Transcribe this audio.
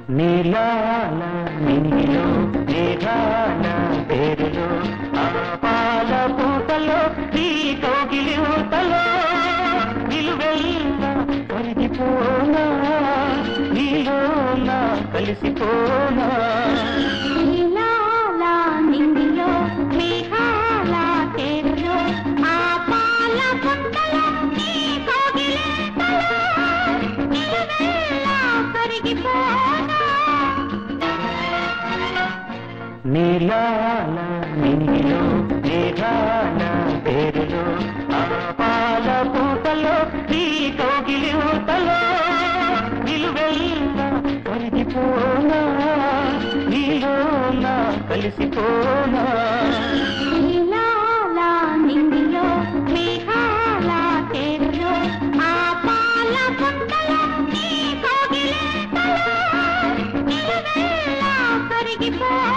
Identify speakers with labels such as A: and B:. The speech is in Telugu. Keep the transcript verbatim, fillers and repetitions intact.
A: నీలాల నింగిలో మేఘాల పేరులో ఆ పాల పూటలో నీ కోగిలి ఊతలో నిలువెల్లా కరిగిపోనా నీలోనా కలిసిపోనా
B: నీలాల నింగిలో మేఘాల పేరులో ఆ పాల పూటలో నీ కోగిలి ఊతలో నిలువెల్లా కరిగిపోనా
A: నీలాల నింగిలో మేఘాల పేరులో ఆ పాల పూటలో నీ కోగిలి ఊతలో నిలువెల్లా కరిగిపోనా నీలోనా కలిసిపోనా
B: నీలాల నింగిలో మేఘాల పేరులో ఆ పాల పూటలో నీ కోగిలి ఊతలో నిలువెల్లా కరిగిపోనా